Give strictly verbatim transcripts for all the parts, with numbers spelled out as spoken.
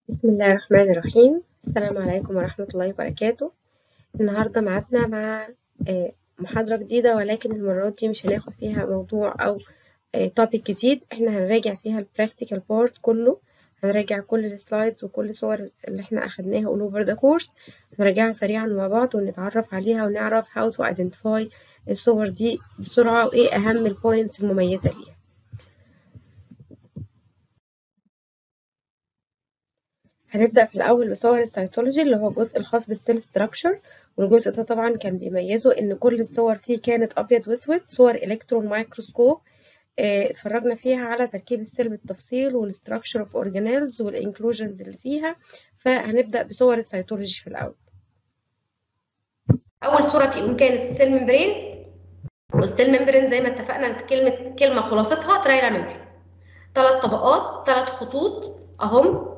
بسم الله الرحمن الرحيم. السلام عليكم ورحمة الله وبركاته. النهاردة معادنا مع آه، محاضرة جديدة، ولكن المرة دي مش هناخد فيها موضوع أو توبيك جديد. احنا هنراجع فيها البراكتيكال بارت كله، هنراجع كل السلايدز وكل الصور اللي احنا أخدناها all over the course، هنراجعها سريعا مع بعض ونتعرف عليها ونعرف how to identify الصور دي بسرعة وإيه أهم البوينتس المميزة ليها. هنبدأ في الأول بصور السيتولوجي اللي هو الجزء الخاص بالسيل ستراكشر، والجزء ده طبعا كان بيميزه إن كل الصور فيه كانت أبيض وأسود، صور إلكترون مايكروسكوب. اه اتفرجنا فيها على تركيب السيل بالتفصيل والستراكشر اوف اورجانيلز والانكلوجنز اللي فيها. فهنبدأ بصور السيتولوجي في الأول. أول صورة فيهم كانت السيل ممبرين، والسيل ممبرين زي ما اتفقنا كلمة كلمة خلاصتها ترايلا ممبرين، ثلاث طبقات ثلاث خطوط أهم.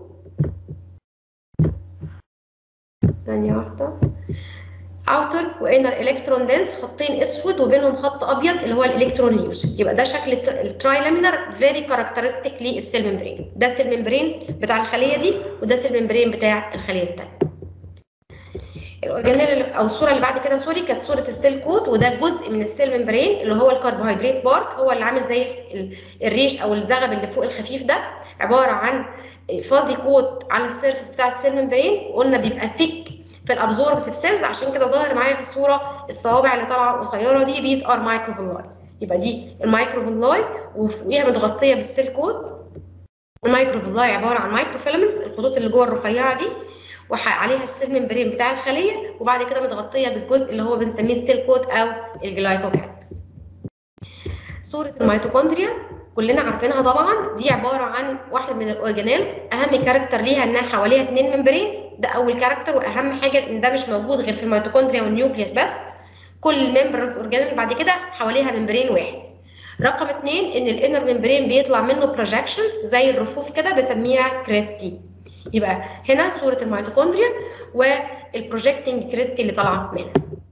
ثانية واحدة. اوتر وانر الكترون دنس، خطين اسود وبينهم خط ابيض اللي هو الالكترون ليوز. يبقى ده شكل الترايلامينر فيري كاركترستيك للسيل ممبرين. ده السيل ممبرين بتاع الخليه دي، وده السيل ممبرين بتاع الخليه الثانيه. الاورجانيل او الصوره اللي بعد كده سوري كانت صوره السيل كود، وده جزء من السيل ممبرين اللي هو الكربوهيدرات بارت، هو اللي عامل زي الريش او الزغب اللي فوق الخفيف ده، عباره عن فازي كوت على السيرفس بتاع السيل ممبرين. قلنا بيبقى ثيك في الابزوربتيف سيلز، عشان كده ظاهر معايا في الصوره الصوابع اللي طالعه قصيره دي، these are microvilli. يبقى دي المايكروفيلاي وفوقيها متغطيه بالسيل كود. المايكروفيلاي عباره عن مايكروفيلامنتس، الخطوط اللي جوه الرفيعه دي، وعليها السيل ممبرين بتاع الخليه، وبعد كده متغطيه بالجزء اللي هو بنسميه ستيل كود او الجلايكوكاليكس. صوره الميتوكوندريا كلنا عارفينها طبعا، دي عباره عن واحد من الاورجانيلز، اهم كاركتر ليها انها حواليها اثنين ممبرين، ده اول كاركتر واهم حاجه ان ده مش موجود غير في الميتوكوندريا والنيوكليوس بس. كل الممبرنز اورجانيل بعد كده حواليها ممبرين واحد. رقم اثنين ان الانر ممبرين بيطلع منه بروجكشنز زي الرفوف كده بسميها كريستي. يبقى هنا صوره الميتوكوندريا والبروجكتنج كريستي اللي طالعه منها.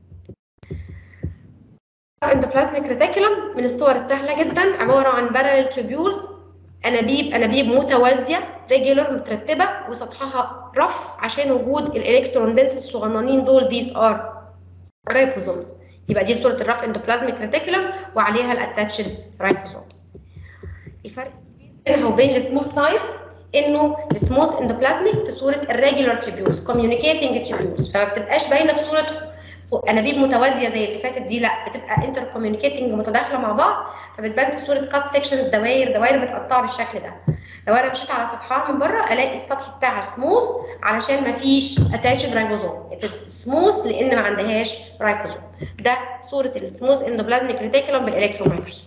اندوبلازميك ريتيكولم من الصور السهله جدا، عباره عن باراليل تيوبيولز، انابيب انابيب متوازيه ريجولر مترتبه وسطحها رف عشان وجود الالكترون دنس الصغننين دول، these are رايبوزومز. يبقى دي صوره الرف اندوبلازميك ريتيكولم وعليها الاتاتشد رايبوزومز. الفرق بينها وبين السموث تايب انه السموث اندوبلازميك في صوره الريجولار تيوبيولز كوميونيكيتنج تيوبيولز، فما بتبقاش باينه في صوره انابيب متوازيه زي اللي فاتت دي، لا بتبقى انتر كوميونيكيتنج متداخله مع بعض، فبتبان في صوره كات سيكشنز، دوائر دوائر متقطعه بالشكل ده. لو انا مشيت على سطحها من بره الاقي السطح بتاعها سموث علشان ما فيش اتاتشد رايبوزوم، سموث لان ما عندهاش رايبوزوم. ده صوره السموث اندوبلازميك ريتيكولم بالالكترون مايكروسكوب.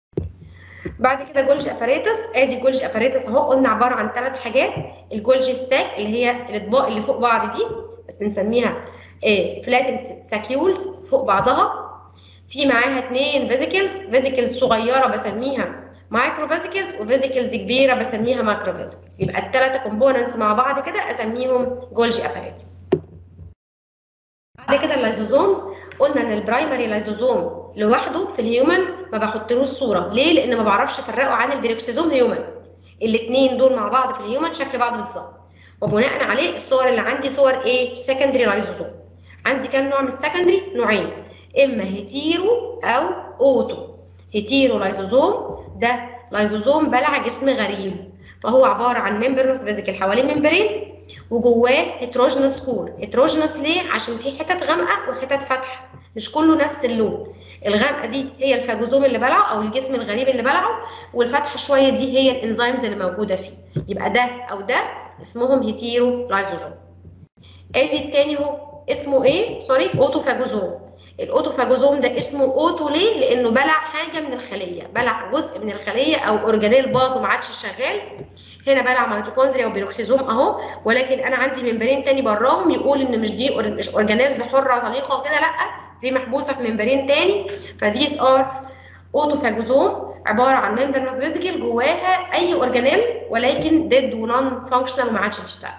بعد كده جولجي اباريتس، ادي جولجي اباريتس اهو، قلنا عباره عن ثلاث حاجات. الجولجي ستاك اللي هي الاطباق اللي فوق بعض دي بس بنسميها فلاتنت ساكيولز فوق بعضها، في معاها اثنين فيزيكلز، فيزيكلز صغيره بسميها مايكرو فيزيكلز وفيزيكلز كبيره بسميها ماكرو فيزيكلز. يبقى الثلاثه كومبوننتس مع بعض كده اسميهم جولجي اباريتس. بعد كده اللايزوزومز، قلنا ان البرايمري لايزوزوم لوحده في الهيومن ما بحطلوش صوره، ليه؟ لان ما بعرفش افرقه عن البيروكسيزوم هيومن. الاثنين دول مع بعض في الهيومن شكل بعض بالظبط، وبناء عليه الصور اللي عندي صور ايه؟ سكندري لايزوزوم. عندي كام نوع من السكندري؟ نوعين، اما هيتيرو او اوتو. هيتيرو لايزوزوم ده لايزوزوم بلع جسم غريب، فهو عباره عن ممبرنس فيزيكال حوالين ممبرين وجواه هيتروجينس كور. هيتروجينس ليه؟ عشان في حتت غامقه وحتت فاتحه، مش كله نفس اللون. الغامقه دي هي الفاجوزوم اللي بلعه او الجسم الغريب اللي بلعه، والفاتحه شويه دي هي الانزيمز اللي موجوده فيه. يبقى ده او ده اسمهم هيتيرو لايزوزوم. ادي التاني اهو اسمه ايه؟ سوري اوتوفاجوزوم. الاوتوفاجوزوم ده اسمه اوتو ليه؟ لانه بلع حاجه من الخليه، بلع جزء من الخليه او اورجانيل باظ وما عادش شغال. هنا بلع ميتوكوندريا وبيروكسيزوم اهو، ولكن انا عندي ممبرين تاني براهم يقول ان مش دي مش اورجانيلز حره طليقه وكده، لا دي محبوسه في ممبرين تاني. فذيس ار اوتوفاجوزوم عباره عن ممبرنس فيزيكال جواها اي اورجانيل ولكن ديد ونون فانكشنال وما عادش بيشتغل.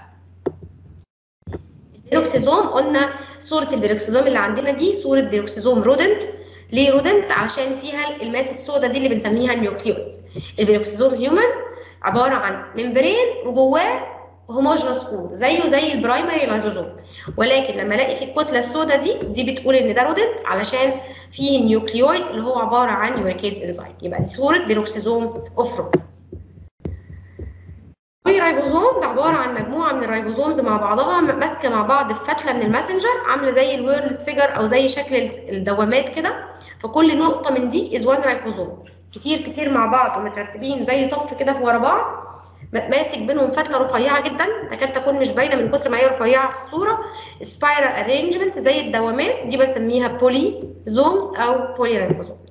البيروكسيزوم قلنا صوره البيروكسيزوم اللي عندنا دي صوره بيروكسيزوم رودنت. ليه رودنت؟ علشان فيها الماس السوداء دي اللي بنسميها النيوكليويدز. البيروكسيزوم هيومن عباره عن ممبرين وجواه هوموجينوس كود زيه زي البرايمري لايزوزوم، ولكن لما الاقي في الكتله السوداء دي دي بتقول ان ده رودنت علشان فيه النيوكليويد اللي هو عباره عن يوريكيز انزيم. يبقى دي صوره بيروكسيزوم اوف رودنتس. الرايبوزوم ده عباره عن مجموعه من الرايبوزومز مع بعضها ماسكه مع بعض في فتله من الماسنجر عامله زي الويرلز فيجر او زي شكل الدوامات كده، فكل نقطه من دي از وان رايبوزوم، كتير كتير مع بعض ومترتبين زي صف كده ورا بعض، ماسك بينهم فتله رفيعه جدا تكاد تكون مش باينه من كتر ما هي رفيعه في الصوره، سبايرال ارينجمنت زي الدوامات دي بسميها بوليزومز او بولي رايبوزومز.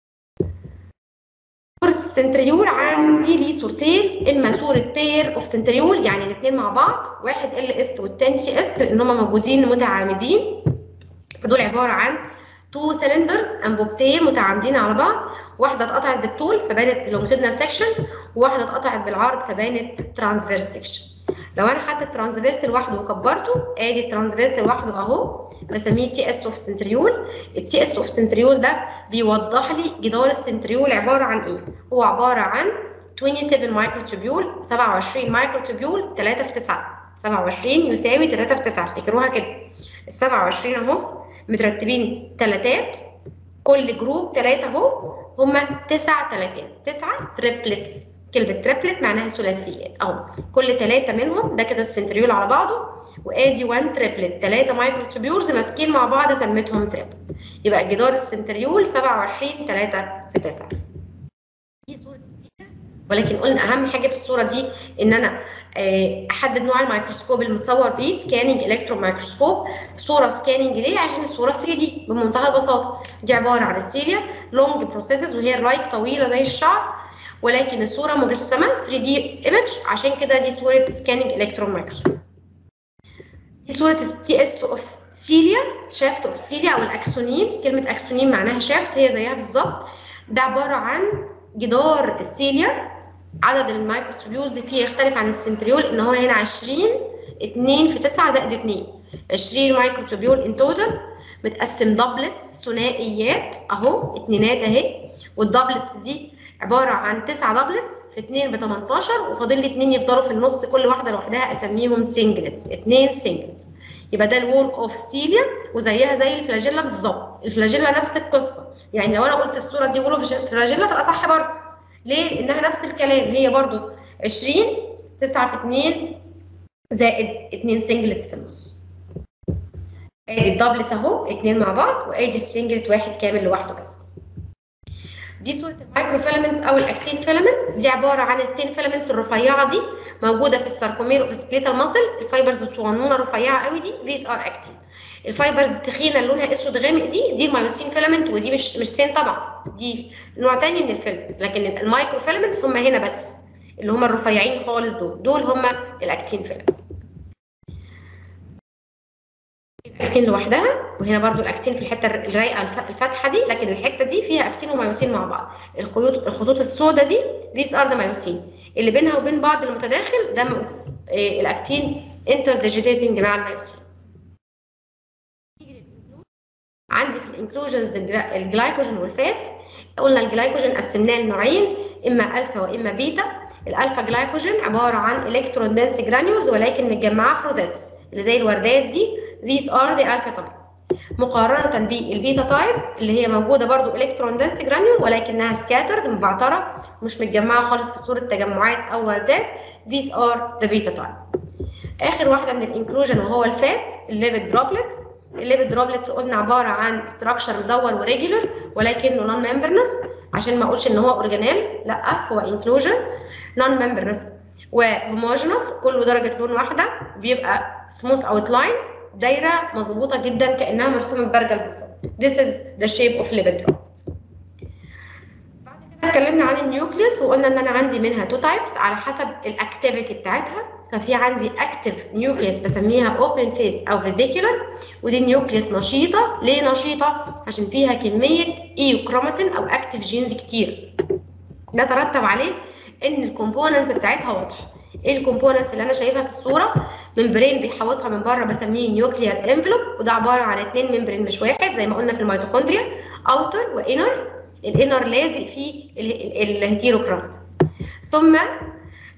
صورة السنتريول عندي ليه صورتين، اما صورة بير اوف سنتريول يعني الاثنين مع بعض، واحد ال اس والتاني تي اس لان هم موجودين متعامدين، فدول عبارة عن تو سلندرز انبوبتين متعامدين على بعض، واحدة اتقطعت بالطول فبانت لونجيتودينال سيكشن، وواحدة اتقطعت بالعرض فبانت ترانسفيرس سيكشن. لو انا خدت الترانسفيرس لوحده وكبرته ادي الترانسفيرس لوحده اهو بسميه تي اس اوف سنتريول. التي اس اوف سنتريول ده بيوضح لي جدار السنتريول عباره عن ايه. هو عباره عن سبعة وعشرين مايكرو تيوبيول، سبعة وعشرين مايكرو تيوبيول، ثلاثة في تسعة، سبعة وعشرين يساوي ثلاثة في تسعة، افتكروها كده. ال سبعة وعشرين اهو مترتبين ثلاثات، كل جروب ثلاثه اهو، هما تسع ثلاثات، تسعه تريبلتس. كلمه تريبلت معناها ثلاثيات اهو، كل ثلاثه منهم ده كده السنتريول على بعضه، وادي واحد تريبلت، ثلاثه مايكرو تيوبيولز ماسكين مع بعض سميتهم تريبلت. يبقى جدار السنتريول سبعة وعشرين ثلاثة في تسعة. دي صوره كتير، ولكن قلنا اهم حاجه في الصوره دي ان انا احدد نوع الميكروسكوب المتصور بيه، سكاننج الكترون مايكروسكوب. صوره سكاننج ليه؟ عشان الصوره ثري دي بمنتهى البساطه، دي عباره عن السيليا لونج بروسيسز وهي الرايك طويله زي الشعر، ولكن الصوره مجسمه ثري دي ايمج، عشان كده دي صوره سكاننج الكترون مايكروسكوب. دي صوره التي اس اوف سيليا، شافت اوف سيليا او الاكسونيم، كلمه اكسونيم معناها شافت، هي زيها بالظبط. ده عباره عن جدار السيليا، عدد المايكروتوبيولز فيه يختلف عن السنتريول ان هو هنا عشرين، اتنين في تسعة زائد اتنين، عشرين مايكروتوبيول ان توتال، متقسم دبلتس ثنائيات اهو، اتنينات اهي، والدبلتس دي عباره عن تسعة دبلتس في اتنين ب تمنتاشر، وفاضل لي اتنين يفضلوا في النص كل واحده لوحدها اسميهم سنجلتس، اتنين سنجلتس. يبقى ده الوول اوف سيليا، وزيها زي الفلاجيلا بالظبط. الفلاجيلا نفس القصه، يعني لو انا قلت الصوره دي وول اوف فلاجيلا تبقى صح برضه. ليه؟ لانها نفس الكلام، هي برضه عشرين، تسعة في اتنين زائد اتنين سنجلتس في النص. ادي الدبلت اهو اتنين مع بعض، وادي السنجلت واحد كامل لوحده بس. دي صوره المايكرو فيلامنتس او الاكتين فيلامنتس، دي عباره عن التين فيلامنتس الرفيعه دي موجوده في الساركومير وفي سكليتال ماسل، الفايبرز الصغنونه الرفيعه قوي دي these are actin. الفايبرز التخينه اللي لونها اسود غامق دي دي المايوسين فيلامنت، ودي مش مش تين طبعا، دي نوع ثاني من الفيلامنتس، لكن المايكرو فيلامنتس هم هنا بس اللي هم الرفيعين خالص، دول دول هم الاكتين فيلامنتس. الاكتين لوحدها، وهنا برضو الاكتين في الحته الرايقه الفاتحه دي، لكن الحته دي فيها اكتين ومايوسين مع بعض. الخيوط الخطوط السوداء دي these are the مايوسين، اللي بينها وبين بعض المتداخل ده إيه الاكتين انتر ديجيتيتنج مع المايوسين. عندي في الانكلوجنز الجلايكوجين والفات، قلنا الجلايكوجين قسمناه لنوعين، اما الفا واما بيتا. الالفا جلايكوجين عباره عن الكترون دنس جرانيولز ولكن متجمعه في روزيتس اللي زي الوردات دي these are the alpha type، مقارنه بالبيتا تايب اللي هي موجوده برضو الكترون دنس جرانيول ولكنها سكاترد مبعتره مش متجمعه خالص في صوره تجمعات او وردات these are the beta type. اخر واحده من الانكلوجن وهو الفات الليبيد دروبلتس. الليبيد دروبلتس قلنا عباره عن ستراكشر مدور وريجولر ولكنه نون ممبرنس، عشان ما اقولش ان هو اورجانيل، لا هو انكلوجن نون ممبرنس وهوموجينوس، كله درجه لون واحده، بيبقى سموث اوت لاين، دايره مظبوطه جدا كانها مرسومه ببرجل بالظبط. This is the shape of lipid droplets. بعد كده اتكلمنا عن النيوكليوس وقلنا ان انا عندي منها تو تايبس على حسب الاكتيفيتي بتاعتها. ففي عندي اكتيف نيوكليوس بسميها اوبن فيس او فيزيكولار، ودي نيوكليوس نشيطه. ليه نشيطه؟ عشان فيها كميه ايوكروماتين او اكتيف جينز كتير. ده ترتب عليه ان الكومبوننتس بتاعتها واضحه. ايه الكومبوننتس اللي انا شايفها في الصوره؟ ممبرين بيحوطها من بره بسميه نيوكليير انفلوب، وده عباره عن اثنين ممبرين مش واحد زي ما قلنا في الميتوكوندريا، اوتر وانر. الانر لازق فيه الهيتيروكروماتين. ثم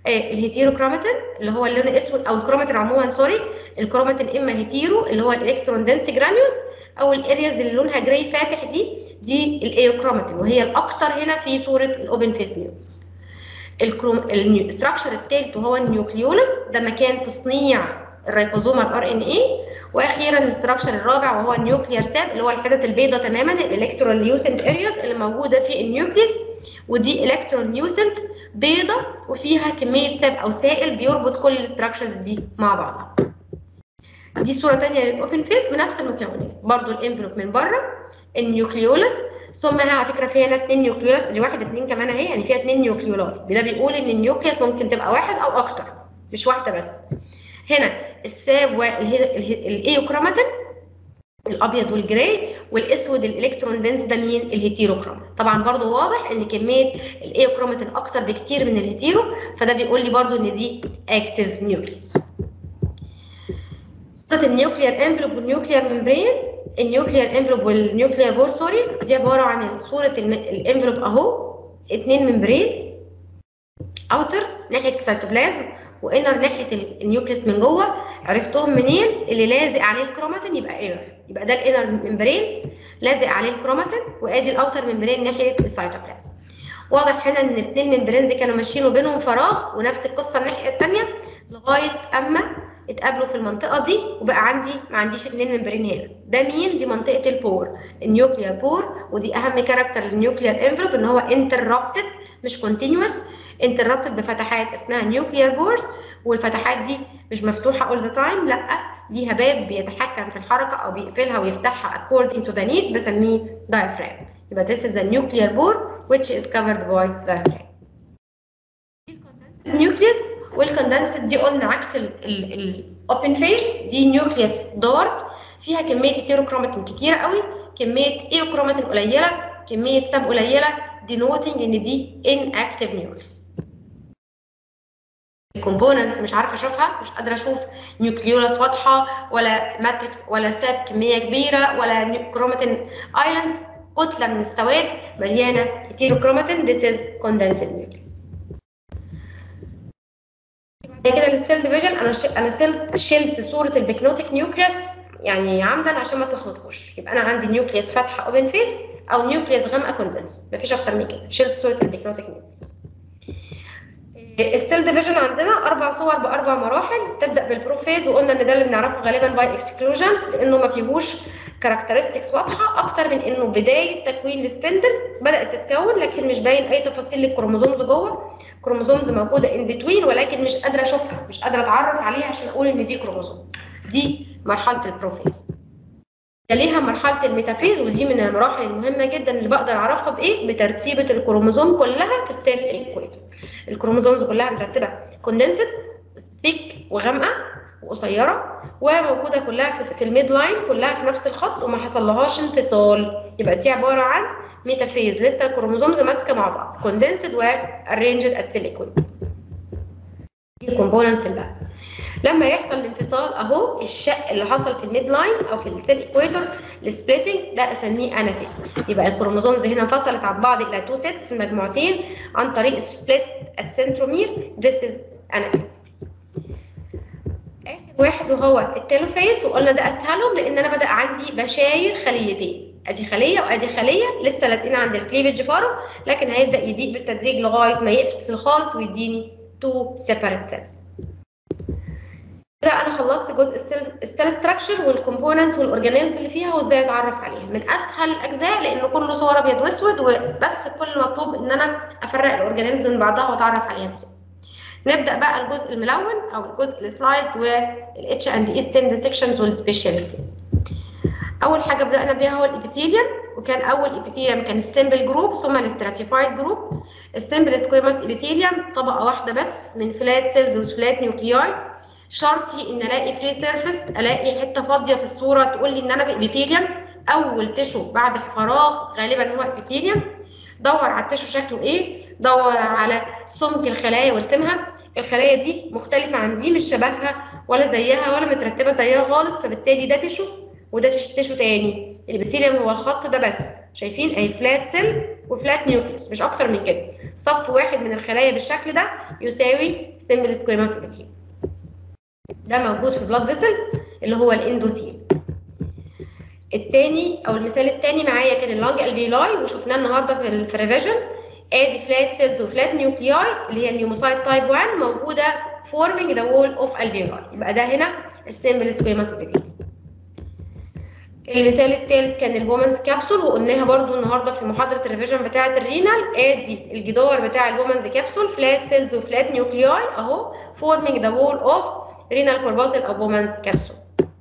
الهيتيروكروماتين اللي هو اللون الاسود، او الكروماتين عموما سوري، الكروماتين اما هيتيرو اللي هو الالكترون دنس جرانيولز، او الارياز اللي لونها جراي فاتح دي دي الايوكروماتين، وهي الاكتر هنا في صوره الاوبن فيس نيوكليس. الاستراكشر الثالث وهو النيوكليولس، ده مكان تصنيع الريبوزوم الار ان اي. واخيرا الاستراكشر الرابع وهو النيوكليير ساب اللي هو الحتت البيضاء تماما، الالكترون ليوسنت ارياز اللي موجوده في النيوكليس، ودي الكترون ليوسنت بيضة وفيها كمية ساب أو سائل بيربط كل الاستراكشرز دي مع بعضها. دي صورة تانية للأوبن فيس بنفس المكونات، برضو الانفلوب من بره النيوكليولس، ثم على فكرة فيها هنا اتنين نيوكليولس، دي واحد اتنين كمان اهي، يعني فيها اتنين نيوكليولات، ده بيقول إن النيوكليوس ممكن تبقى واحد أو أكتر مش واحدة بس. هنا الساب والإيوكروماتين الابيض والجراي، والاسود الالكترون دنس ده مين؟ الهيتيروكروماتين. طبعا برضو واضح ان كميه الايوكروماتين اكتر بكتير من الهيتيرو، فده بيقول لي برضو ان دي اكتيف نيوكليس. صوره النيوكليير انفلوب والنيوكليير ممبرين، النيوكليير انفلوب والنيوكليير بور سوري، دي عباره عن صوره الانفلوب اهو، اتنين ممبرين، اوتر ناحيه السيتوبلازم وانر ناحيه النيوكليس من جوه. عرفتهم منين؟ اللي لازق عليه الكروماتين يبقى انر، يبقى ده الانر ممبرين لازق عليه الكروماتين، وادي الاوتر ممبرين ناحيه السيتوبلازم. واضح هنا ان الاثنين ممبرينز كانوا ماشيين وبينهم فراغ، ونفس القصه الناحيه الثانيه لغايه اما اتقابلوا في المنطقه دي، وبقى عندي ما عنديش اثنين ممبرين هنا. ده مين؟ دي منطقه البور، النيوكليير بور، ودي اهم كاركتر للنيوكليير انفلوب ان هو انتربتد مش كونتينوس، انتربتد بفتحات اسمها نيوكليير بورز، والفتحات دي مش مفتوحه اول ذا تايم، لا ليها باب بيتحكم في الحركه او بيقفلها ويفتحها according to the need بسميه diaphragm. يبقى this is a nuclear bore which is covered by diaphragm. النيوكليوس والكوندنسد دي قلنا عكس الاوبن فيس، دي نيوكليوس دارك فيها كميه هيتيروكروماتين كتيره قوي، كميه ايوكروماتين قليله، كميه ساب قليله، denoting ان دي inactive nucleus. الكومبوننتس مش عارفه اشوفها، مش قادره اشوف نيوكليولس واضحه ولا ماتريكس ولا ساب كميه كبيره ولا كروماتين ايلاندز، كتله من السواد مليانه هيتيروكروماتين. This is condensed nucleus. بعد كده السيل ديفيجن، انا ش... انا شلت صوره البيكنوتيك نيوكليوس يعني عمدا عشان ما تلخبطكوش. يبقى انا عندي نيوكليوس فاتحه اوبن فيس او نيوكليوس غامقه كوندنس، مفيش اكتر من كده، شلت صوره البيكنوتيك نيوكليوس. السيل ديفيجن عندنا اربع صور باربع مراحل، تبدا بالبروفيز، وقلنا ان ده اللي بنعرفه غالبا باي اكسكلوجن لانه ما فيهوش كاركترستكس واضحه اكتر من انه بدايه تكوين السبندل بدات تتكون، لكن مش باين اي تفاصيل للكروموزومز جوه. كروموزومز موجوده ان بتوين ولكن مش قادره اشوفها، مش قادره اتعرف عليها عشان اقول ان دي كروموزوم. دي مرحله البروفيز. تليها مرحله الميتافيز، ودي من المراحل المهمه جدا اللي بقدر اعرفها بايه؟ بترتيبه الكروموزوم كلها في السيل ايكويتور. الكروموزومز كلها مترتبه كوندنسد ثيك وغامقه وقصيره، وموجوده كلها في الميد لاين، كلها في نفس الخط وما حصلهاش انفصال. يبقى دي عباره عن ميتافيز، لسه الكروموزومز ماسكه مع بعض كوندنسد وارينجد ات سيل ايكويتور. دي الكومبوننتس اللي بقى لما يحصل الانفصال اهو، الشق اللي حصل في الميد لاين او في السيل ايكويتور السبليتنج ده اسميه انافيز. يبقى الكروموزومز هنا انفصلت عن بعض الى تو سيتس في مجموعتين عن طريق السبليت ات سنترومير. This is انافيز. اخر واحد وهو التيلوفيز، وقلنا ده اسهلهم لان انا بدا عندي بشاير خليتين، ادي خليه وادي خليه لسه لازقين عند الكليفج فارو، لكن هيبدا يضيق بالتدريج لغايه ما يفصل خالص ويديني تو سيبريت سيلز. كده انا خلصت جزء السيل ستراكشر والكومبوننتس والاورجانيلز اللي فيها وازاي اتعرف عليها، من اسهل الاجزاء لانه كله صور ابيض واسود، وبس كل مطلوب ان انا افرق الاورجانيلز من بعضها واتعرف عليها ازاي. نبدا بقى الجزء الملون او الجزء السلايدز والاتش اند اي ستيند سيكشنز والسبيشال ستيندز. اول حاجه بدانا بيها هو الابيثيليوم، وكان اول ابيثيليوم كان السمبل جروب ثم الاستراتيفايد جروب. السمبل سكويموس ابيثيليوم طبقه واحده بس من فلات سيلز وفلات نيوكلياي. شرطي ان الاقي فري سيرفيس، الاقي حته فاضيه في الصوره تقول لي ان انا في ابيثيليوم. اول تشو بعد فراغ غالبا هو ابيثيليوم. دور على التشو شكله ايه، دور على سمك الخلايا وارسمها. الخلايا دي مختلفه عن دي، مش شبهها ولا زيها ولا مترتبه زيها خالص، فبالتالي ده تشو وده تشو تاني. الابيثيليوم هو الخط ده بس، شايفين اهي فلات سيل وفلات نيوكليس مش اكتر من كده. صف واحد من الخلايا بالشكل ده يساوي سمبل سكويموس ابيثيليوم. ده موجود في بلاد فيسلز اللي هو الاندوثيل. الثاني او المثال الثاني معايا كان اللانج الفيولاي وشفناه النهارده في في الريفيجن. ادي فلات سيلز وفلات نيوكلياي اللي هي النيوموسايت تايب واحد موجوده فورمينج ذا وول اوف الفيولاي. يبقى ده هنا السمبل سكويموس ابيثيليوم. المثال الثالث كان الومنز كابسول وقلناها برضو النهارده في محاضره الريفيجن بتاعه الرينال. ادي الجدار بتاع الومنز كابسول فلات سيلز وفلات نيوكلياي اهو فورمينج ذا وول اوف رينال كورباسل او وومنز كابسول.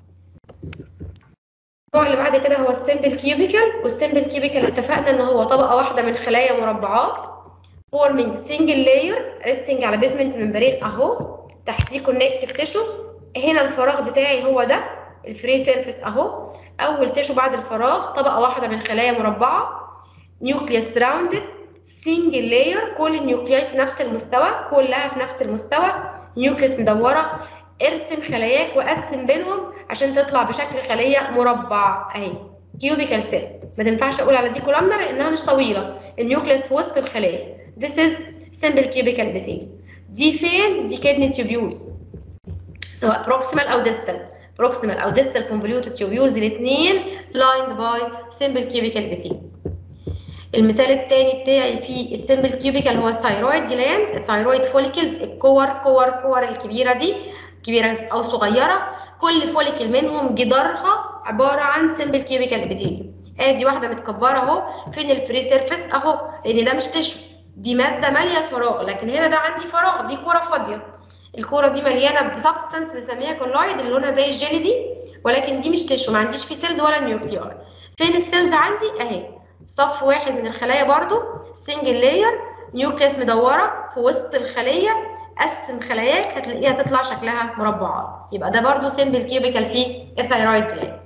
النوع اللي بعد كده هو السمبل كيوبيكال. والسمبل كيوبيكال اتفقنا ان هو طبقه واحده من خلايا مربعات فورمينج سنجل لاير ريستنج على بيزمنت ممبرين اهو تحتيه كونكتيف تيشو. هنا الفراغ بتاعي هو ده الفري سيرفيس اهو اول تيشو بعد الفراغ طبقه واحده من خلايا مربعه نيوكليوس راوندد سنجل لاير كل النيوكلياي في نفس المستوى كلها في نفس المستوى نيوكليوس مدوره. ارسم خلاياك وقسم بينهم عشان تطلع بشكل خليه مربع اهي كيوبيكال سيل. ما تنفعش اقول على دي كولامنر لانها مش طويله النيوكليوس في وسط الخلايا. This is simple cubical epithelium. دي فين؟ دي كدني تيوبيولز سواء بروكسيمال او ديستال. بروكسيمال او ديستال كونفوليوتد تيوبيولز الاثنين lined by simple cubical epithelium. المثال الثاني بتاعي في السمبل كيوبيكال هو الثايرويد جلاند. الثايرويد فوليكلز الكور كور كور الكبيره دي كبيره او صغيره كل فوليكل منهم جدارها عباره عن سمبل كيوبيكال ابيثيليوم. ادي واحده متكبره اهو. فين الفري سيرفيس اهو لان ده مش تشو دي ماده ماليه الفراغ لكن هنا ده عندي فراغ دي كوره فاضيه. الكوره دي مليانه بسبستانس بنسميها كولويد اللي لونها زي الجيلي دي ولكن دي مش تشو ما عنديش فيه سيلز ولا نيوكليار. فين السيلز عندي اهي صف واحد من الخلايا برضو سنجل لاير نيوكليس مدوره في وسط الخليه. قسم خلاياك هتلاقيها تطلع شكلها مربعات. يبقى ده برضو سمبل كيوبيكال في الثايرويد جلاند.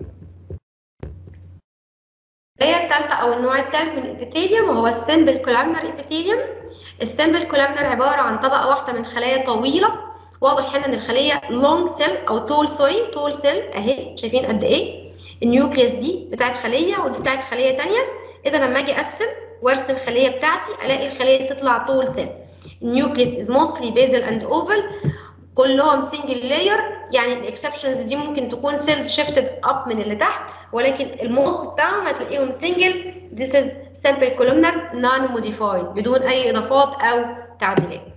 الخليه الثالثه او النوع الثالث من الابيثيليوم وهو السمبل كولامنر ابيثيليوم. السمبل كولامنر عباره عن طبقه واحده من خلايا طويله. واضح هنا ان الخليه لونج سيل او تول سوري تول سيل اهي شايفين قد ايه النيوكليس دي بتاعت خليه ودي بتاعت خليه ثانيه. اذا لما اجي اقسم وارسم الخليه بتاعتي الاقي الخليه تطلع طول سيل. النيوكليس از موستلي بيزل اند اوفل كلهم سنجل لاير يعني الاكسبشنز دي ممكن تكون سيلز شيفتد اب من اللي تحت ولكن الموست بتاعهم هتلاقيهم سنجل. This is simple columnar non modified بدون اي اضافات او تعديلات.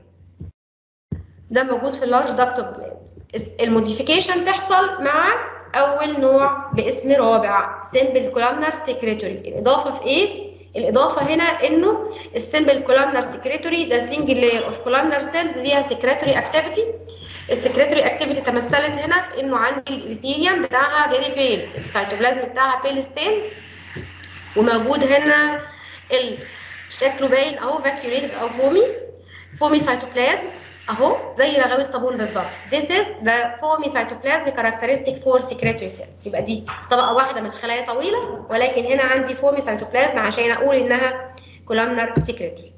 ده موجود في اللارج داكت اوف جلاند. الموديفيكيشن تحصل مع اول نوع باسم رابع سمبل كولامنر سكريتوري. الاضافه في ايه؟ الاضافه هنا انه السمبل كولامنر سكريتوري ده سنجل لاير اوف كولامنر سيلز ليها سكريتوري اكتيفيتي. السكريتوري اكتيفيتي تمثلت هنا في انه عندي الابيثيليوم بتاعها فيري بيل السيتوبلازم بتاعها بيل ستين وموجود هنا شكله باين اهو فاكيوليتد او فومي فومي سيتوبلازم اهو زي رغاوي الصابون بالظبط. This is the foamy cytoplasm characteristic for secretory cells. يبقى دي طبقه واحده من خلايا طويله ولكن هنا عندي foamy cytoplasm عشان اقول انها columnar secretory.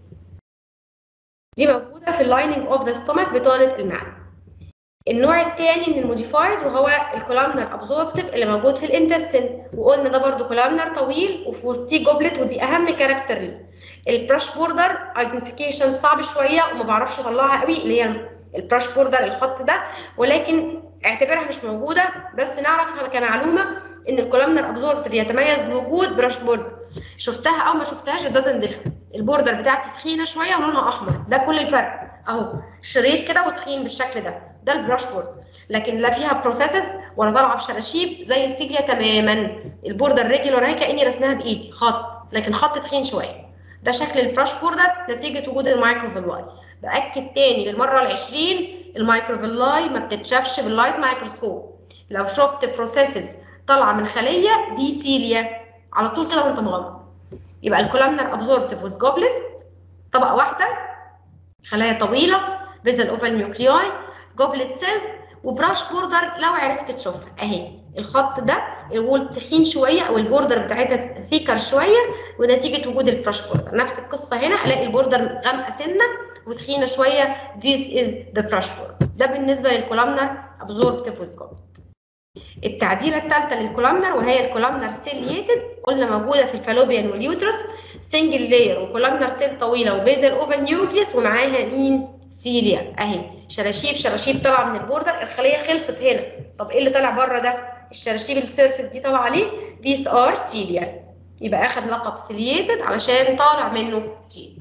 دي موجوده في اللايننج اوف ذا ستومك بطانه المعده. النوع الثاني من الموديفايد وهو الكولامنر ابزوربتيف اللي موجود في الانتستين وقلنا ده برده كولامنر طويل وفي وسطيه جوبلت ودي اهم كاركتر ليه. البراش بوردر ايدنتيفيكيشن صعب شويه وما بعرفش اطلعها قوي اللي هي البراش بوردر الخط ده ولكن اعتبرها مش موجوده بس نعرفها كمعلومه ان الكولامنر ابزوربتيف يتميز بوجود براش بوردر. شفتها او ما شفتهاش دازنت ديفر. البوردر بتاعتي تخينه شويه ولونها احمر ده كل الفرق اهو شريط كده وتخين بالشكل ده ده البراش بوردر لكن لا فيها بروسيسز ولا طالعه بشراشيب زي السيليا تماما. البوردر ريجولار اهي كاني رسمها بايدي خط لكن خط تخين شويه. ده شكل البراش بوردر نتيجه وجود المايكروفيلاي. باكد تاني للمره العشرين المايكروفيلاي ما بتتشافش باللايت مايكروسكوب. لو شفت بروسيسز طالعه من خليه دي سيليا على طول كده وانت مغمض. يبقى الكولامنر ابزوربتيف ويز جوبلت طبقه واحده خلايا طويله بيزل اوفال نيوكلياي جوبلت سيلز وبراش بوردر لو عرفت تشوفها اهي الخط ده الوول تخين شويه او البوردر بتاعتها ثيكر شويه ونتيجه وجود البراش بوردر. نفس القصه هنا الاقي البوردر غامقه سنه وتخينه شويه. This is the brush border. ده بالنسبه للكولامنر ابزوربتيف ويز جوبلت. التعديله الثالثه للكولامنر وهي الكولامنر سيلياتد، قلنا موجوده في الفالوبيان واليوترس، سنجل لاير وكولامنر سيل طويله وبيزل اوفال نيوكليس ومعاها مين؟ سيليا اهي، شراشيب شراشيب طالعه من البوردر، الخليه خلصت هنا. طب ايه اللي طالع بره ده؟ الشراشيب السيرفيس دي طالعه عليه these are cilia، يبقى اخد لقب سيلياتد علشان طالع منه سيل.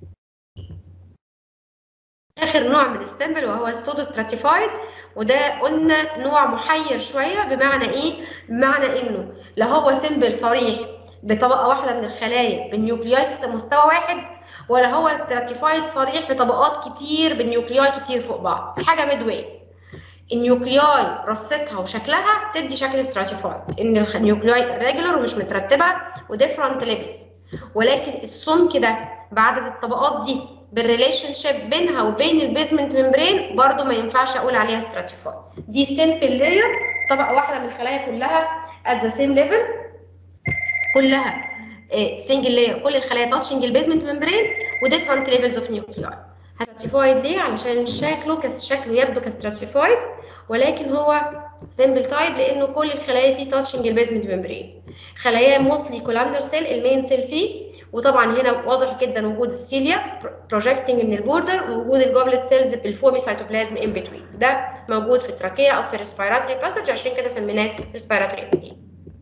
اخر نوع من السمبل وهو السودو ستراتيفايد، وده قلنا نوع محير شويه. بمعنى ايه؟ بمعنى انه لا هو سمبل صريح بطبقه واحده من الخلايا بالنيوكلياي في مستوى واحد، ولا هو ستراتيفايد صريح بطبقات كتير بالنيوكلياي كتير فوق بعض، حاجه ميدواي. النيوكلياي رصتها وشكلها تدي شكل ستراتيفايد، ان النيوكلياي ريجولار ومش مترتبه وديفرنت ليفلز، ولكن السمك ده بعدد الطبقات دي بالريليشن شيب بينها وبين البيزمنت ممبرين برضو ما ينفعش اقول عليها ستراتيفايد. دي سمبل لاير، طبقه واحده من الخلايا كلها at the same level، كلها سنجل لاير، كل الخلايا تاتشنج البيزمنت ممبرين وديفرنت ليفلز اوف نيوكلياي. ستراتيفايد ليه؟ علشان شكله كس شكله يبدو كستراتيفايد، ولكن هو سمبل تايب لانه كل الخلايا فيه تاتشنج البيزمنت ممبرين. خلايا موستلي كولامنر سيل، المين سيل فيه، وطبعا هنا واضح جدا وجود السيليا بروجكتنج من البوردر، ووجود الجوبلت سيلز بالفومي سيتوبلازم ان بتوين، ده موجود في التراكيه او في الريسبيراتوري باسج، عشان كده سميناه ريسبيراتوري ابيثيل.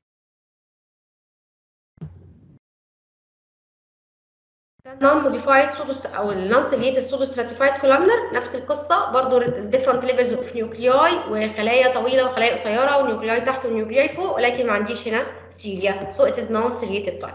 نون موديفايد سودو او النون سيليتد سودو ستراتيفايد كولامنر، نفس القصه برضو ديفرنت ليفلز اوف نيوكلياي، وخلايا طويله وخلايا قصيره ونيوكلياي تحت ونيوكلياي فوق، ولكن ما عنديش هنا سيليا، سو ات از نون سيليتد تايب.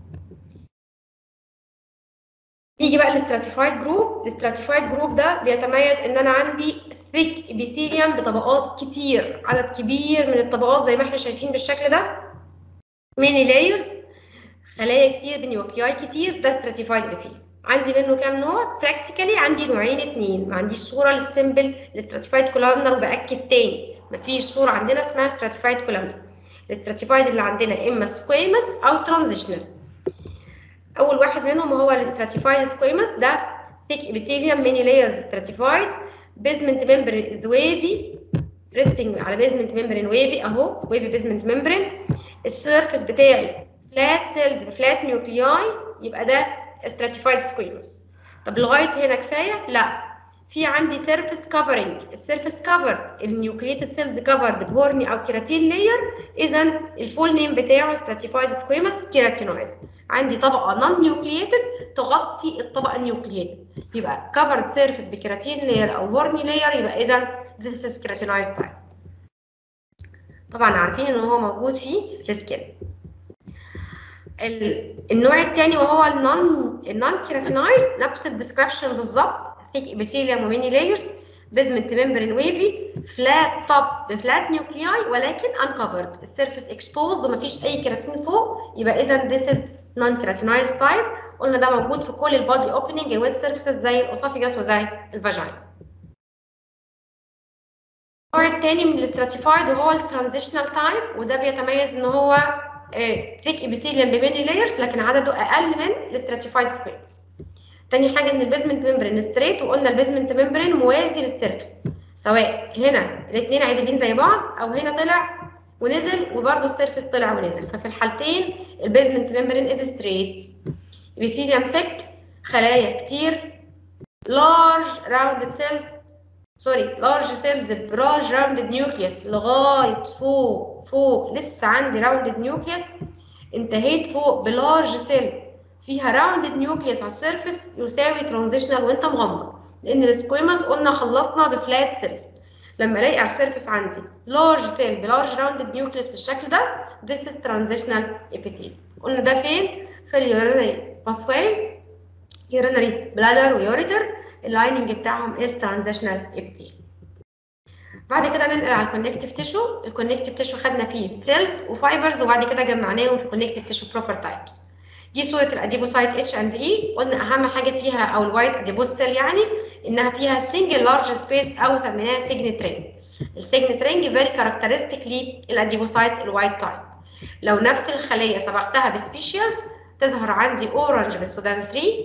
نيجي بقى للستراتيفايد جروب. الستراتيفايد جروب ده بيتميز ان انا عندي ثيك ابيثيليوم بطبقات كتير، عدد كبير من الطبقات زي ما احنا شايفين بالشكل ده، ميني لايرز، خلايا كتير بنيوكلياي كتير، ده ستراتيفايد ابيثيليوم. عندي منه كام نوع؟ براكتيكالي عندي نوعين اتنين، ما عنديش صوره للسمبل الستراتيفايد كولامنر، وباكد تاني مفيش صوره عندنا اسمها ستراتيفايد كولامنر. الستراتيفايد اللي عندنا اما سكويمس او ترانزيشنال. اول واحد منهم هو الستراتيفايد سكويمس، ده ثيك ابيثيليوم ميني لايرز ستراتيفايد، بيزمنت ممبرين از ويفي، ريستنج على بيزمنت ممبرين ويفي اهو، ويفي بيزمنت ممبرين. السيرفيس بتاعي فلات سيلز بفلات نيوكلياي، يبقى ده stratified squamous. طب لغايه هنا كفايه؟ لا، في عندي سيرفيس كفرنج، السيرفيس كفر النيوكليتد سيلز كفرد بهورني او كيراتين لاير، اذا الفول نيم بتاعه stratified squamous كيراتينويز. عندي طبقه نون نيوكليتد تغطي الطبقه النيوكليتد، يبقى كفرد سيرفيس بكيراتين لاير او هورني لاير، يبقى اذا this is keratinized type. طبعا عارفين ان هو موجود في السكين. النوع الثاني وهو النون النون كيراتينايز، نفس الديسكربشن بالظبط، ثيك ابيثيليوم وميني لايرز، بيزمنت ممبرين ويفي، فلات توب بفلات نيوكلياي ولكن انكفرد، السيرفيس اكسبوزد ومفيش اي كيراتين فوق، يبقى اذا ذيس از نون كيراتينايز تايب. قلنا ده موجود في كل البادي اوبننج الويت سيرفيسز زي الاسوفيجاس وزي الفاجينا. النوع الثاني من الاستراتيفايد وهو الترانزيشنال تايب، وده بيتميز ان هو ثيك ابيثيليوم بميني لايرز لكن عدده اقل من الاستراتيفايد سكويمز. تاني حاجه ان البيزمنت ممبرين ستريت، وقلنا البيزمنت ممبرين موازي للسيرفيس، سواء هنا الاثنين عادلين زي بعض او هنا طلع ونزل وبرده السيرفيس طلع ونزل، ففي الحالتين البيزمنت ممبرين از ستريت. ابيثيليوم ثيك، خلايا كتير، لارج راوندد سيلز سوري لارج سيلز براج راوندد نيوكليوس لغايه فوق فوق لسه عندي راوندد نيوكليوس، انتهيت فوق بلارج سيل فيها راوندد نيوكليوس على السيرفيس يساوي ترانزيشنال وانت مغمض، لان السكويماس قلنا خلصنا بفلات سيلز. لما الاقي على السيرفيس عندي لارج سيل بلارج راوندد نيوكليوس بالشكل ده، this is transitional epithelium. قلنا ده فين؟ في اليورينري باثواي، يورينري بلادر ويوريتر، اللايننج بتاعهم is transitional epithelium. بعد كده ننقل على الكونكتيف تيشو. الكونكتيف تيشو خدنا فيه سيلز وفايبرز، وبعد كده جمعناهم في كونكتيف تيشو بروبر تايبس. دي صوره الاديبوسايت اتش اند اي، قلنا اهم حاجه فيها او الوايت اديبوس سيل يعني انها فيها سنجل لارج سبيس او سميناها سيجنت رينج. السيجنت رينج فيري كاركترستيك للاديبوسايت الوايت تايب. لو نفس الخليه صبغتها بسبيشيالز تظهر عندي اورنج بالسودان ثلاثة،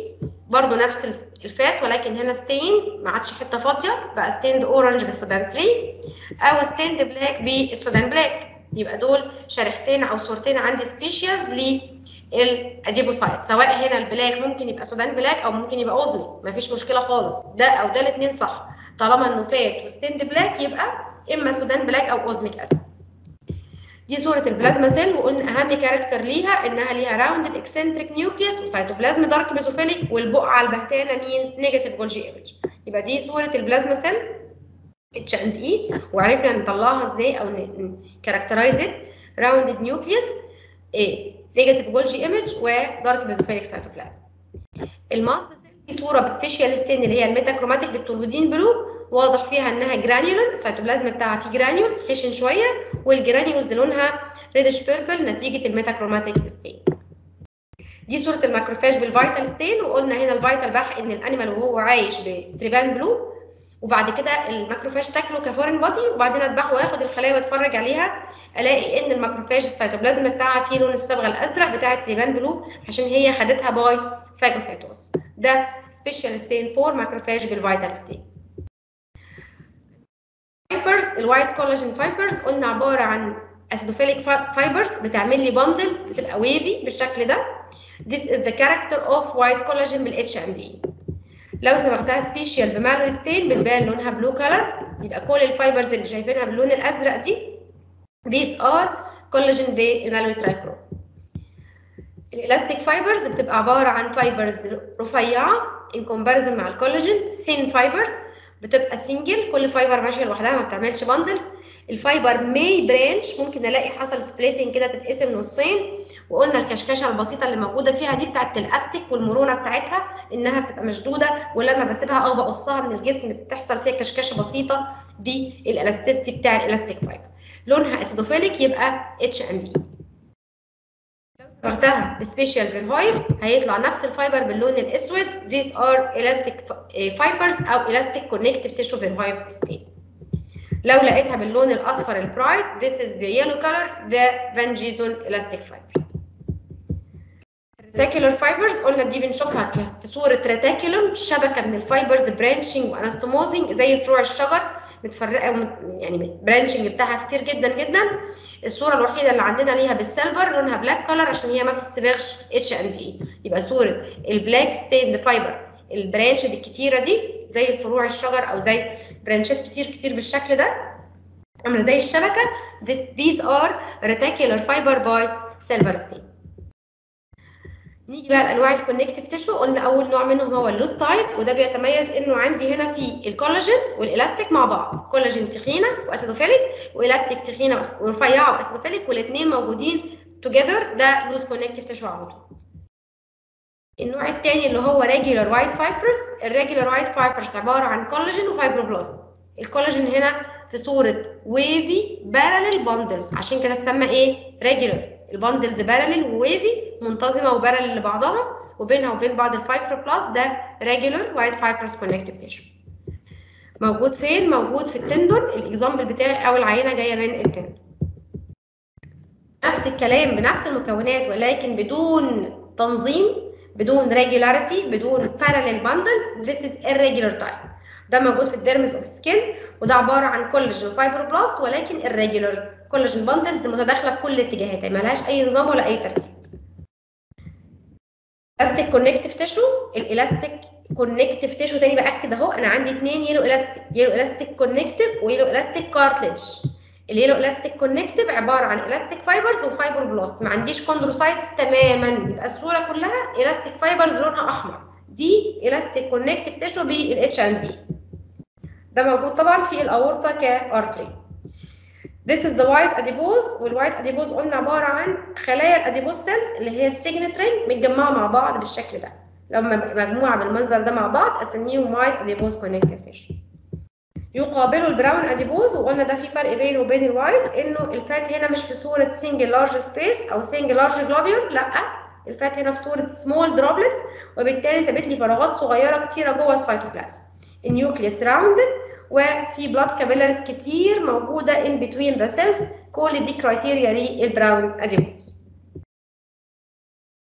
برضو نفس الفات ولكن هنا ستيند ما عادش حته فاضيه، بقى ستيند اورنج بالسودان ثلاثة او ستيند بلاك بالسودان بلاك. يبقى دول شريحتين او صورتين عندي سبيشالز للاديبوسايت، سواء هنا البلاك ممكن يبقى سودان بلاك او ممكن يبقى اوزمي، مفيش مشكله خالص، ده او ده الاثنين صح، طالما انه فات وستيند بلاك يبقى اما سودان بلاك او اوزميك اسيد. دي صورة البلازما سيل، وقلنا أهم كاركتر ليها إنها ليها راوندد اكسنتريك نيوكليوس وسيتوبلازم دارك ميزوفيليك، والبقعة البهتانة مين؟ نيجاتيف جولجي ايمج. يبقى دي صورة البلازما سيل اتش اند اي، وعرفنا نطلعها ازاي او نكاركترايز ات. راوندد نيوكليوس، ايه؟ نيجاتيف جولجي ايمج ودارك ميزوفيليك سيتوبلازم. الماست سيل دي صورة بسبيشال ستين اللي هي الميتاكروماتيك بالتولوزين بلو، واضح فيها انها جرانيولر، السيتوبلازم بتاعها فيه جرانيولز خشن شويه، والجرانيولز لونها ريدش بيربل نتيجه الميتاكروماتيك ستين. دي صوره الماكروفاج بالفيتال ستين، وقلنا هنا الفيتال بحق ان الانيمال وهو عايش بتريبان بلو، وبعد كده الماكروفاج تاكله كفورين بودي، وبعدين اذبحه واخد الخلايا واتفرج عليها، الاقي ان الماكروفاج السيتوبلازم بتاعها فيه لون الصبغه الازرق بتاع التريبان بلو عشان هي خدتها باي فاجوسيتوز. ده سبيشال ستين فور ماكروفاج بالفيتال ستين. فايبرز، الوايت كولاجين فايبرز قلنا عباره عن اسيدوفيليك فايبرز بتعمل لي باندلز بتبقى ويفي بالشكل ده. This is the character of white collagen بالاتش ام دي. لو صبغتها سبيشال بمالوري ستين بتبان لونها بلو كلر، يبقى كل الفايبرز اللي شايفينها باللون الازرق دي these are collagen بمالوري ترايكروم. الالاستيك فايبرز بتبقى عباره عن فايبرز رفيعه in comparison مع الكولاجين. thin fibers بتبقى سنجل، كل فايبر ماشيه لوحدها ما بتعملش باندلز. الفايبر ماي برانش، ممكن الاقي حصل سبليتنج كده تتقسم نصين، وقلنا الكشكشه البسيطه اللي موجوده فيها دي بتاعت الاستيك، والمرونه بتاعتها انها بتبقى مشدوده، ولما بسيبها او بقصها من الجسم بتحصل فيها كشكشه بسيطه، دي الالاستيستي بتاع الالاستيك فايبر. لونها اسيدوفيليك يبقى اتش ام دي. لو صبغتها بسبيشال فيرهايف هيطلع نفس الفايبر باللون الاسود. these are elastic fibers او elastic connective tissue verhive stain. لو لقيتها باللون الاصفر البرايت this is the yellow color the Van Gieson elastic fibers. reticular fibers قلنا دي بنشوفها في صوره ريتاكولوم، شبكه من الفايبرز برانشنج وانستوموزنج زي فروع الشجر متفرقه، يعني برانشنج بتاعها كتير جدا جدا. الصوره الوحيده اللي عندنا ليها بالسيلفر لونها بلاك كلر عشان هي ما بتتصبغش اتش اند اي. يبقى صوره البلاك ستيند فايبر البرانش دي الكتيره دي زي الفروع الشجر او زي برانشات كتير كتير بالشكل ده عامله زي الشبكه. This, these are reticular fiber by silver stain. نيجي بقى لانواع الكونكتيف تيشو. قلنا اول نوع منهم هو اللوز تايب، وده بيتميز انه عندي هنا في الكولاجين والالاستيك مع بعض، كولاجين تخينه واسيدوفيليك، والاستيك تخينه ورفيعه واسيدوفيليك، والاثنين موجودين توجذر، ده لوز كونكتيف تيشو على طول. النوع الثاني اللي هو ريجولار وايت فايبرز. الريجولار وايت فايبرز عباره عن كولاجين وفايبروبلاست. الكولاجين هنا في صوره ويفي باراليل باندلز، عشان كده تسمى ايه؟ ريجولار. الباندلز باراليل وويفي منتظمه وباراليل لبعضها، وبينها وبين بعض الفايبروبلاست، ده ريجولار وايت فايبرز كونكتيف تيشو. موجود فين؟ موجود في التندون. الاكزامبل بتاعي او العينه جايه من التندون. نفس الكلام بنفس المكونات ولكن بدون تنظيم، بدون regularity، بدون parallel bundles. This is irregular type. ده موجود في الديرمز اوف سكين، وده عباره عن كولاجين وفايبروبلاست ولكن irregular كولاجين باندلز متداخله في كل الاتجاهات، ما لهاش اي نظام ولا اي ترتيب. الاستيك كونكتيف تيشو. الالاستيك كونكتيف تيشو تاني باكد اهو، انا عندي اثنين يلو الاستيك، يلو الاستيك كونكتيف ويلو الاستيك كارتليج. اليلو الاستيك كونكتيف عباره عن الاستيك فايبرز وفايبروبلاست، ما عنديش كوندروسايتس تماما، يبقى الصوره كلها الاستيك فايبرز لونها احمر. دي الاستيك كونكتيف تيشو بالاتش اند اي. ده موجود طبعا في الاورطه كارتري. This is the white adipose. والوايت adipose قلنا عباره عن خلايا الاديبوز سيلز اللي هي السيجنت رينج متجمعه مع بعض بالشكل ده. لما مجموعه بالمنظر ده مع بعض اسميهم white adipose connective tissue. يقابله البراون اديبوز، وقلنا ده في فرق بينه وبين الوايت، انه الفات هنا مش في صوره سنجل لارج سبيس او سنجل لارج جلوبيول، لا، الفات هنا في صوره سمول دروبلتس، وبالتالي سابت لي فراغات صغيره كتيره جوه السيتوبلازم. النيوكليوس راوندد، وفي بلاد كابيلاريز كتير موجوده ان بتوين ذا سيلز. كل دي كرايتيريا للبراون اديبوز.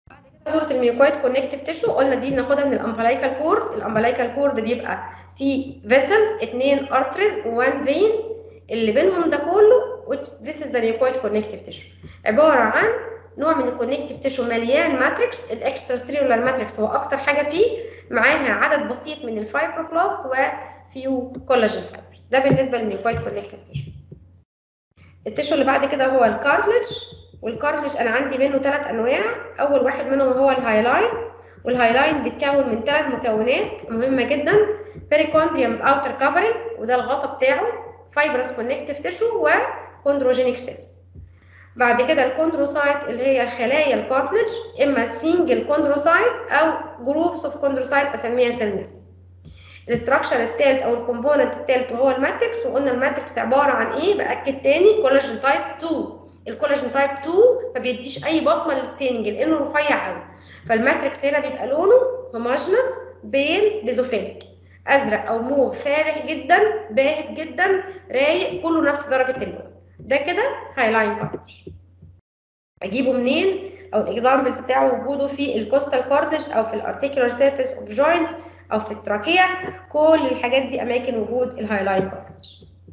صوره الميوكويد كونكتيف تيشو قلنا دي بناخدها من الامبلايكال كورد. الامبلايكال كورد بيبقى فيه فيسلز، اتنين ارتريز وان فين، اللي بينهم ده كله this is the mucoid connective tissue. عباره عن نوع من الكونكتيف تيشو مليان ماتريكس. الاكسترا سيلولار ماتريكس هو اكتر حاجه فيه، معاها عدد بسيط من الفايبروبلاست وفيو كولاجين فايبرز. ده بالنسبه للميوكويد كونكتيف تيشو. التيشو اللي بعد كده هو الكارتلج. والكارتلج انا عندي منه ثلاث انواع. اول واحد منهم هو الهايلاين، والهايلاين بيتكون من ثلاث مكونات مهمه جدا: بيريكوندريوم الاوتر كفرنج وده الغطاء بتاعه، فايبرس كونكتيف تيشو، وكوندروجينيك سيلز. بعد كده الكوندروسايت اللي هي خلايا الكارتلج، اما سنجل كوندروسايت او جروبس اوف كوندروسايت اسميها سيلز. الاستراكشر الثالث او الكومبوننت الثالث وهو الماتريكس. وقلنا الماتريكس عباره عن ايه؟ باكد تاني، كولاجين تايب اتنين. الكولاجين تايب اتنين ما بيديش اي بصمه للستيننج لانه رفيع قوي، فالماتريكس هنا بيبقى لونه هوموجينس بيل بيزوفيليك، ازرق او موف فاتح جدا، باهت جدا، رايق، كله نفس درجه اللون. ده كده هايلاين كارتلج. اجيبه منين؟ او الاكزامبل بتاعه وجوده في الكوستال كارتلج او في الارتيكولار سيرفيس اوف جوينتس او في التراكيه. كل الحاجات دي اماكن وجود الهايلاين كارتلج.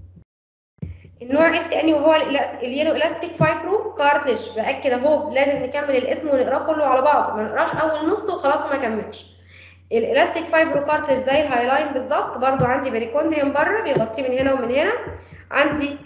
النوع الثاني وهو اليلو الاستيك فايبرو كارتلج. باكد اهو لازم نكمل الاسم ونقراه كله على بعضه، ما نقراش اول نص وخلاص وما كملش. الالاستيك فايبرو كارتلج زي الهايلاين بالظبط، برده عندي بيريكوندريوم بره بيغطيه من هنا ومن هنا. عندي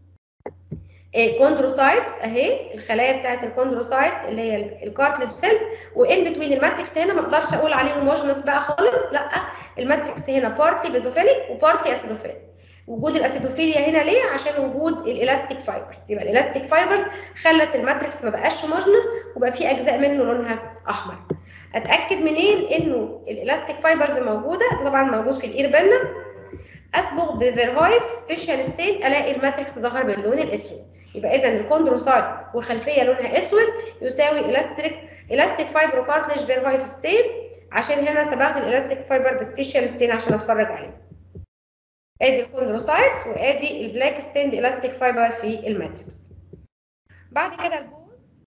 كوندروسايتس اهي، الخلايا بتاعت الكوندروسايتس اللي هي الكارتلج سيلز، وان بتوين الماتريكس هنا ما اقدرش اقول عليه هوموجينس بقى خالص، لا، الماتريكس هنا بارتلي بيزوفيليك وبارتلي اسيدوفيليك. وجود الاسيدوفيليا هنا ليه؟ عشان وجود الالاستيك فايبرز. يبقى الالاستيك فايبرز خلت الماتريكس ما بقاش هوموجينس وبقى في اجزاء منه لونها احمر. اتاكد منين انه الالاستيك فايبرز موجوده؟ طبعا موجود في الاير بينا. اصبغ بفيرهايف سبيشال ستين الاقي الماتريكس ظهر باللون الاسود. يبقى اذا الكوندروسايت والخلفيه لونها اسود يساوي الاستيك الاستيك فايبرو كارتلج فيرهايف ستين، عشان هنا صبغت الالاستيك فايبر بسبيشال ستين عشان اتفرج عليه. ادي الكوندروسايتس وادي البلاك ستيند الاستيك فايبر في الماتريكس. بعد كده البون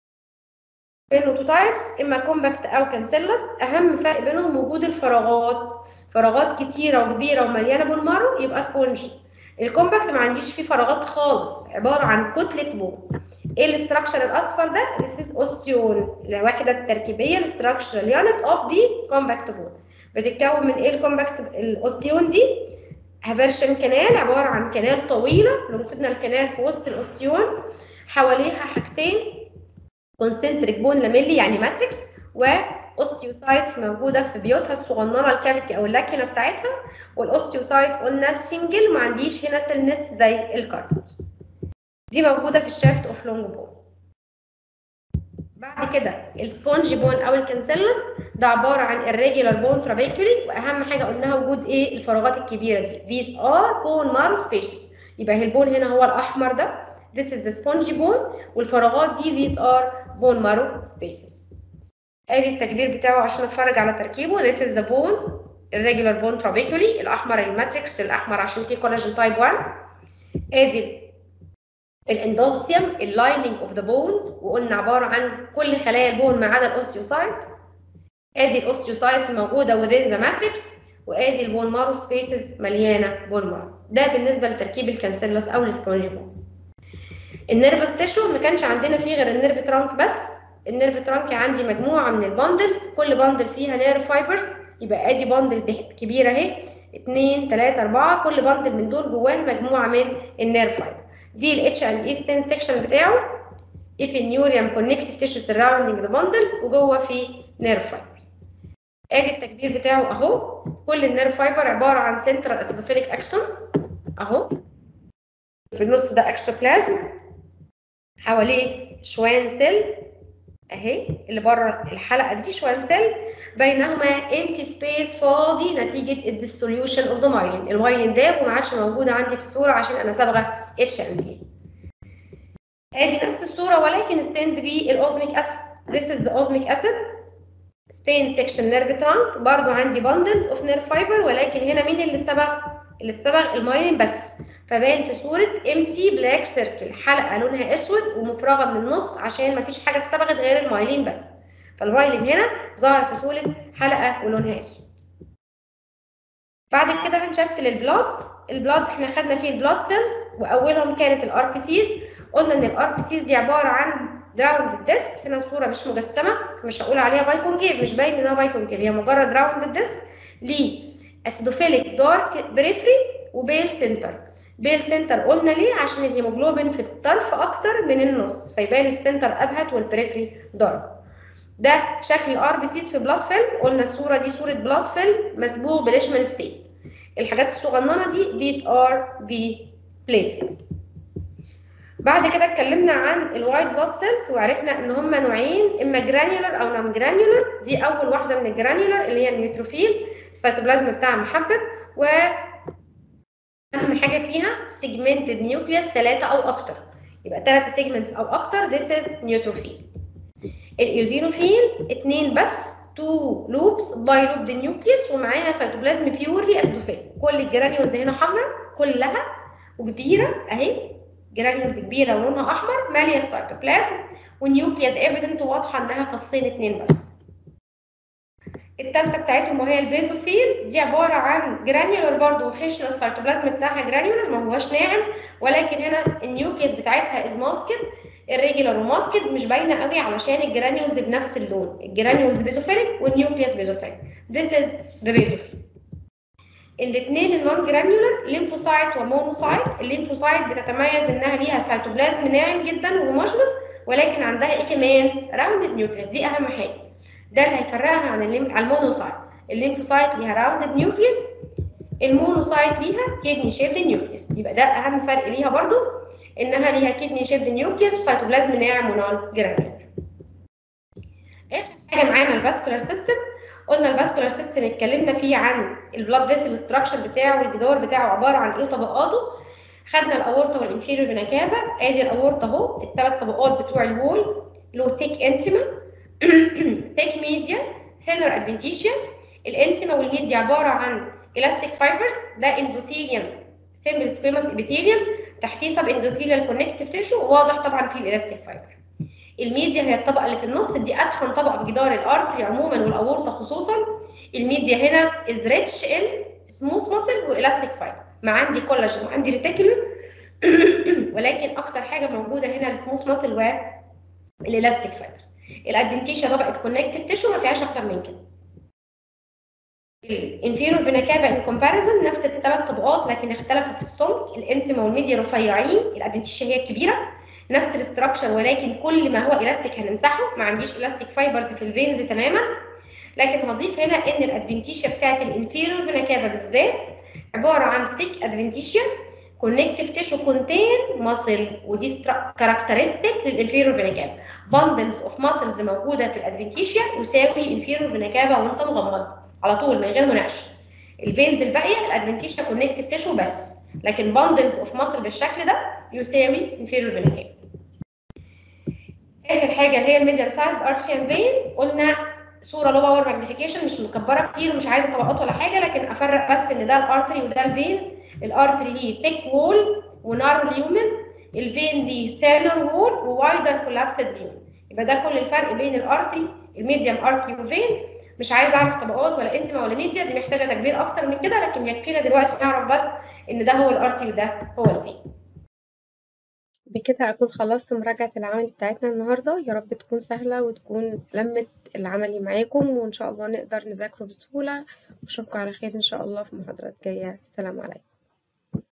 بينه تو تايبس، اما كومباكت او كانسيلس. اهم فرق بينهم وجود الفراغات، فراغات كتيره وكبيره ومليانه بون مارو يبقى سبونجي. الكومباكت ما عنديش فيه فراغات خالص، عباره عن كتله بون. ايه الاستراكشر الاصفر ده؟ This is osteon، الوحده التركيبيه الاستراكشرال يونت اوف دي كومباكت بون. بتتكون من ايه الكومباكت الاوستيون دي؟ هافيرشن كانال، عباره عن كانال طويله، لونجتودنال كانال في وسط الاوستيون، حواليها حاجتين كونسنتريك بون لاميلي يعني ماتريكس، واوستيوسايتس موجوده في بيوتها الصغننه الكافيتي او اللاكينه بتاعتها. والاوستيوسايت قلنا سنجل، ما عنديش هنا سيل نست زي الكارتلج. دي موجوده في الشافت اوف لونج بون. بعد كده السبونج بون او الكانسيلس ده عباره عن الريجولار بون ترابيكولي، واهم حاجه قلناها وجود ايه؟ الفراغات الكبيره دي. these are bone marrow spaces. يبقى البون هنا هو الاحمر ده، this is the spongy bone، والفراغات دي these are bone marrow spaces. ادي التكبير بتاعه عشان اتفرج على تركيبه. this is the bone الريجولار بون ترابيكولي، الاحمر الماتريكس الاحمر عشان فيه كولاجين تايب واحد. ادي الاندوثيوم اللايننج اوف ذا بون، وقلنا عباره عن كل خلايا البون ما عدا الاوستيوسايت. ادي الاوستيوسايتس موجوده within the matrix، وادي البون مارو سبيسز مليانه بون مارو. ده بالنسبه لتركيب الكانسيلس او السبونج بون. النيرفس تيشو ما كانش عندنا فيه غير النيرف ترانك بس. النيرف ترانك عندي مجموعه من الباندلز، كل باندل فيها نيرف فايبرز. يبقى ادي باندل كبيره اهي، اتنين تلاته اربعه، كل باندل من دول جواه مجموعه من النيرف فايبر. دي الاتش اند اي ستين سيكشن بتاعه، epineural connective tissue surrounding the bundle، وجوه في نيرف فايبرز. ادي التكبير بتاعه اهو. كل النيرف فايبر عباره عن سنترال اسيدوفيليك اكسون اهو، في النص ده اكسوبلازم، حواليه شوان سيل اهي اللي بره الحلقه دي شوان سيل، بينهما امتي سبيس فاضي نتيجه الديسوليوشن اوف ذا مايلين. المايلين داب وما عادش موجوده عندي في الصوره عشان انا صابغه اتش اند اي. ادي نفس الصوره ولكن ستيند بالاوزميك اسيد. This is the osmic acid stain section nerve trunk. برضو عندي bundles of nerve fiber، ولكن هنا مين اللي صبغ؟ اللي صبغ المايلين بس، فباين في صوره empty black circle، حلقه لونها اسود ومفرغه من النص عشان ما فيش حاجه اصطبغت غير المايلين بس. فالوايلين هنا ظهر في صورة حلقة ولونها اسود. بعد كده هنشكل البلاد. البلاد احنا خدنا فيه البلاد سيلز، واولهم كانت الار بي سيز. قلنا ان الار بي سيز دي عباره عن راوند ديسك. هنا الصوره مش مجسمه مش هقول عليها بايكونكيف، مش باين انها بايكونكيف، هي مجرد راوند ديسك ليه اسيدوفيليك دارك بريفري وبيل سنتر. بيل سنتر قلنا ليه؟ عشان الهيموجلوبين في الطرف اكتر من النص، فيبان السنتر ابهت والبريفري دارك. ده شكل الار بي سيز في بلاد فيلم. قلنا الصوره دي صوره بلاد فيلم مسبوق بليشمان ستين. الحاجات الصغننه دي these are the platelets. بعد كده اتكلمنا عن الوايت بلاد سيلز وعرفنا ان هم نوعين، اما جرانيولر او نون جرانيولر. دي اول واحده من الجرانيولر اللي هي النيوتروفيل، السيتوبلازم بتاعها محبب، و اهم حاجه فيها سيجمنتد نيوكليوس ثلاثه او اكتر، يبقى ثلاثه سيجمنتس او اكتر this is نيوتروفيل. الايوزينوفيل اثنين بس، تو لوبس باي لوب نيوكليوس ومعاها سيتوبلازم بيورلي اسيدوفيل. كل الجرانيولز هنا حمراء كلها وكبيره اهي، جرانيولز كبيره ولونها احمر ماليه السيتوبلازم، والنيوكليوس ايفيدنت واضحه انها فصين اثنين بس. الثالثه بتاعتهم وهي البيزوفيل، دي عباره عن جرانيولر برضه وخشن، السيتوبلازم بتاعها جرانيولر ما هوش ناعم، ولكن هنا النيوكليوس بتاعتها از ماسكد الريجولار وماسكد، مش باينه قوي علشان الجرانيولز بنفس اللون، الجرانيولز بيزوفيليك والنيوكليوس بيزوفيليك. This is the basophil. الاثنين النون جرانيولر ليمفوسايت ومونوسايت. الليمفوسايت بتتميز انها ليها سيتوبلازم ناعم جدا وهوموجينوس، ولكن عندها ايه كمان؟ راوندد نيوكليوس، دي اهم حاجه، ده اللي هيفرقها عن المونوسايت. الليمفوسايت ليها راوندد نيوكليوس، المونوسايت ليها كيدني شيبد نيوكليوس، يبقى ده اهم فرق ليها برضو، انها ليها كيدني شيبد نيوكليوس وسيتوبلازم ناعم ونون جرانيولر. اخر حاجه معانا الفاسكولار سيستم. قلنا الفاسكولار سيستم اتكلمنا فيه عن البلاد فيسل ستراكشر بتاعه والجدار بتاعه عباره عن ايه وطبقاته. خدنا الاورطه والانفيريور فينا كافا، ادي الاورطه اهو، الثلاث طبقات بتوع الوول، لو ثيك انتما ثيك ميديا ثينر ادفنتيشيا. الانتما والميديا عباره عن الاستيك فايبرز، ده اندوثيليوم سيمبل سكويموس ابيثيليوم، تحتيه سب اندوثيليال كونكتيف تيشو، واضح طبعا في الالاستيك فايبر. الميديا هي الطبقه اللي في النص، دي ادخن طبقه في جدار الارتري عموما والاورطه خصوصا. الميديا هنا از ريتش ان سموث ماسل والاستيك فايبر، ما عندي كولاجين وعندي ريتيكولر ولكن اكتر حاجه موجوده هنا السموث ماسل والالاستيك فايبرز. الادفنتيشيا طبقه كونكتيف تيشو ما فيهاش اكتر من كده. الانفيرور فينا كافا ان كومباريزون نفس الثلاث طبقات لكن اختلفوا في السمك، الانتما والميديا رفيعين، الادفنتيشيا هي الكبيره، نفس الاستراكشر ولكن كل ما هو الاستيك هنمسحه، ما عنديش الاستيك فايبرز في الفينز تماما. لكن هضيف هنا ان الادفنتيشيا بتاعت الانفيرور فينا كافا بالذات عباره عن ثيك ادفنتيشيا كونكتيف تيشو كونتين ماسل، ودي كاركترستيك للانفيرور فينا كافا. باندلز اوف ماسلز موجوده في الادفنتيشيا يساوي انفيرور فينا كافا وانت مغمض على طول من غير مناقشه. الفينز الباقيه الادفنتيشيا كونكتيف تيشو بس، لكن باندلز اوف ماسل بالشكل ده يساوي انفيرور فينا كافا. اخر حاجه اللي هي الميديال سايز ارتريان فين، قلنا صوره لو باور ماجنيفيكيشن مش مكبره كتير ومش عايزه طبقات ولا حاجه، لكن افرق بس ان ده الارتري وده الفين. الارتري ليه ثيك وول ونارو ليومن، الفين ليه ثينر وول ووايدر كولابسد ليومن. يبقى ده كل الفرق بين الارتري الميديم ارتري وفين. مش عايزه اعرف طبقات ولا انتما ولا ميديا، دي محتاجه تكبير اكتر من كده، لكن يكفينا دلوقتي نعرف بس ان ده هو الارتري وده هو الفين. بكده أكون خلصت مراجعة العمل بتاعتنا النهاردة، يا رب تكون سهلة وتكون لمت العملي معاكم، وإن شاء الله نقدر نذاكره بسهولة. وأشوفكم على خير إن شاء الله في محاضرات جاية. السلام عليكم.